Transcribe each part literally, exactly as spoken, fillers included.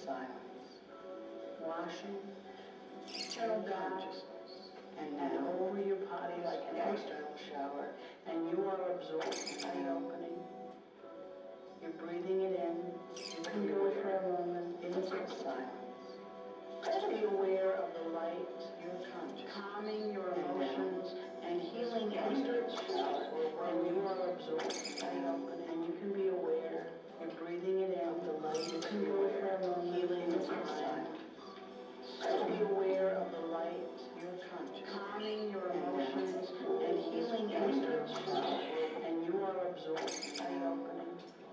silence, washing internal consciousness, and now over your body like an external shower, and you are absorbed by the opening. You're breathing it in. You can go for a moment into silence. Just be aware of the light, your conscious, calming your emotions and healing external shower, and you are absorbed by the opening. And you can be aware. You're breathing it in. The light. You can go for a moment. Healing into silence. Just be aware of the light, your conscious, calming your emotions and healing external shower, and you are absorbed by the opening.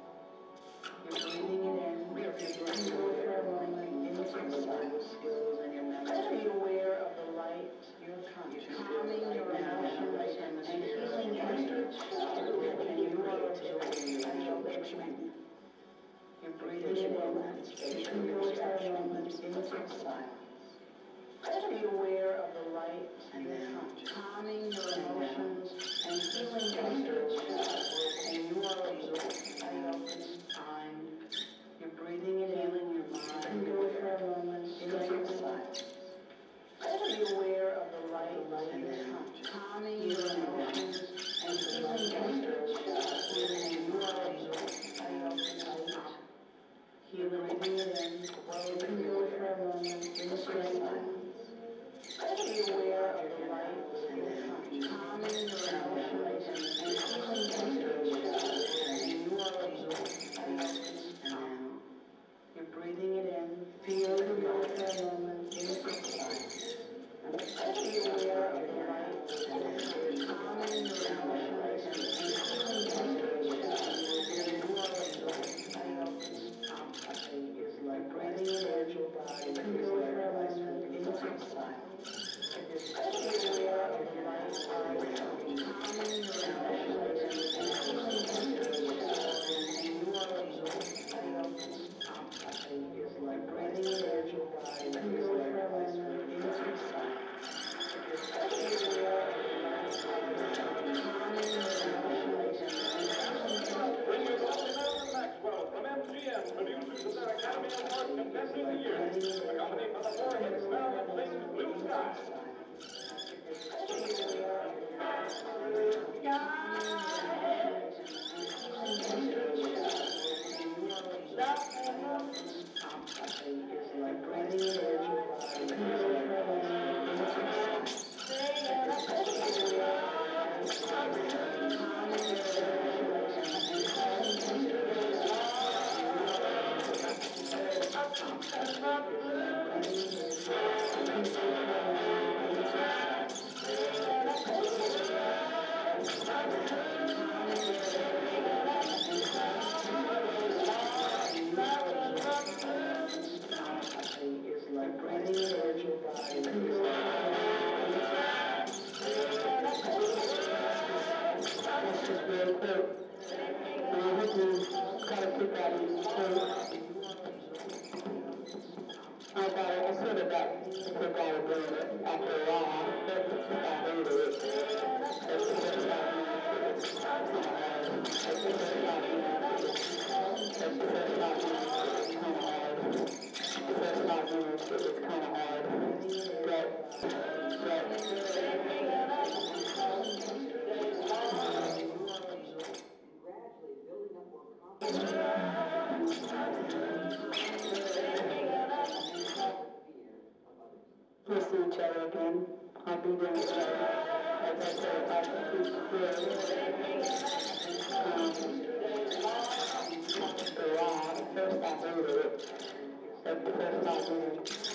You're breathing it in. You're breathing for a moment into silence. Skills and your memory. Just be aware of the light, your conscious, calming your emotions and healing external shower, and you are absorbed by the opening. You're breathing it in. You can go for a moment into silence. Just be aware of the light and your conscious, calming your emotions and healing external shower, and you are absorbed by the opening. Time. You're breathing and healing your mind. You can go for a moment into silence. Just be aware of the light and your conscious, calming your emotions and healing external shower, and you are absorbed by the opening. Healing, breathing it in. You can go for a moment into silence. Just be aware of the light and your conscious, calming your emotions and healing external shower, and you are absorbed by the opening. You're breathing it in. Feel the go for a moment into silence. Just be aware of the light and your conscious, calming your emotions and healing external shower, and you are absorbed by the opening. Is like breathing in your body. You can go for a moment into silence. Just be aware of the light, calming your emotions and healing external shower, and you are absorbed by the opening. Is like breathing in your body. You can go for a moment into silence. Just be aware of the light, calming your emotions and healing external shower. From M G M, producers of their Academy Award contesting the year, accompanied by the four hit spell that sings Blue Sky. Is like breathing in your body. You can go for a moment into silence. Is like breathing in your body. It's just real quick. And I hope you kind of keep that in mind. I got it. I sort of got put down a little bit after a while. But I hated it. It's the first time. It's the first time. It's the first time. The first five minutes, it was kind of hard, but, but, we'll see each other again. I'll be there with you. As I said, I can keep um, after a while, at first I hated it. Like the first five minutes.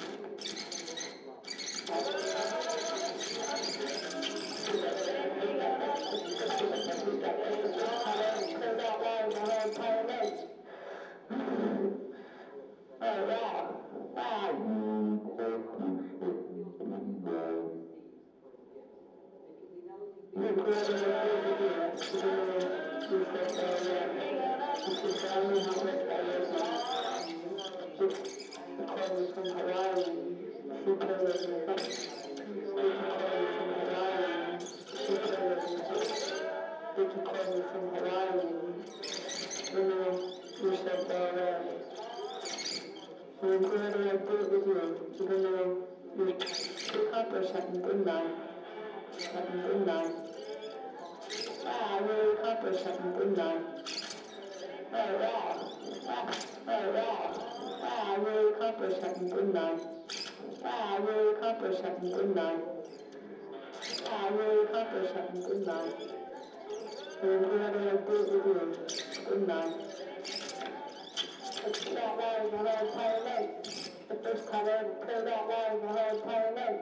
Oh, wow. Wow. Calling from Hawaii. She played with me. Calling from Hawaii. She played with me. Vicky called me from Hawaii. You know, you're so far away. I'm glad that I did it with you, even though you accomplished something, didn't I? Something, didn't I? Ah, I really accomplished something, didn't I? Oh, wow. Ah, oh, wow. Ah, I really accomplished something, didn't I? Ah, I really accomplished something, didn't I? Ah, I really accomplished something, didn't I? And I'm glad that I did it with you, didn't I? It's not loud the whole entire night. The first time I ever played out loud the whole entire night.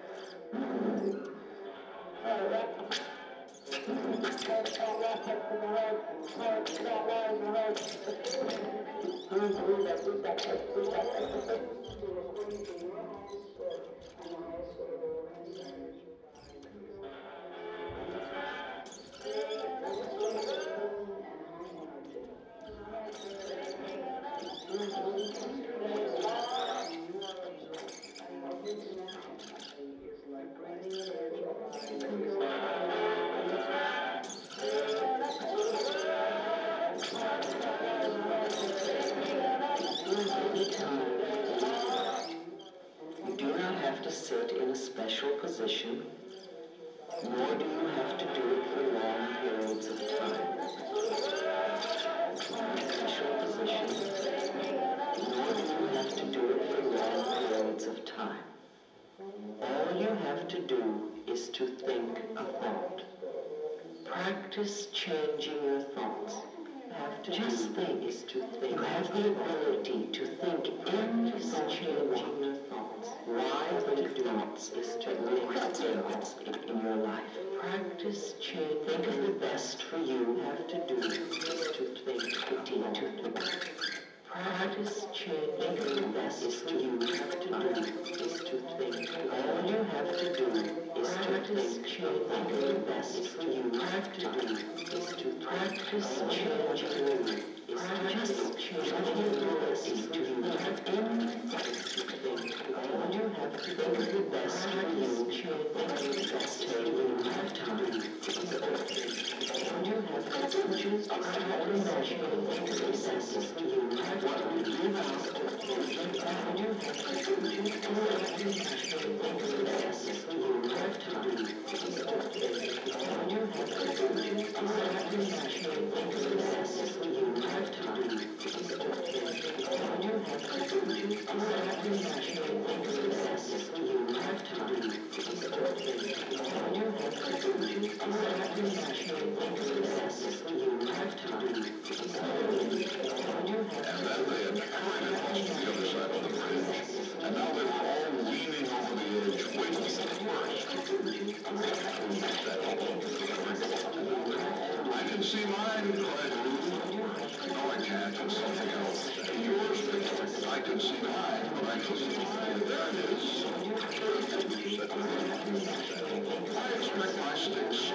Oh, yeah. Played out loud for the whole, played out loud the whole. I don't believe I did that. I did that. I did that. You do not have to sit in a special position, nor do you have to do it for long periods of time. Special position, nor do you have to do it for long periods of time. All you have to do is to think a thought. Practice changing your thoughts. Have to just think is to think. You have the ability to think any changing your thoughts. Why think thoughts is to think thoughts in your life. Practice change. Think of the best for you. Have to do is to think to think. Practice change. Think of the best is to you. Have to do is to think. All you have to do is to think change. Think of the best is to you. Have to do is to practice change you. Is to just change. Think of the best is to you. Have anything to think. All you have to think of the best for you. Change. Think of the best for you. Have to do is all you have to do is to practice change. Think of the best is to you. What will you have to do? All you have to do is to practice change. Think of the best is to you. Have to do is to think. All you have to do is to practice change. Think of the best is to you. Have to do is to think. All you have to do is to practice change. Think of the best is to you. Have to do is to think. All you have to do is to practice change. Think of the best is to you. Have to do is to think. All you have to do is to practice change. The other side of the bridge. And now they were all leaning over the edge, waiting for the first. I can see mine, cried Ruth. No, I can't. It's something else. Yours, I can see mine, but I can see mine. There it is. I expect my sticks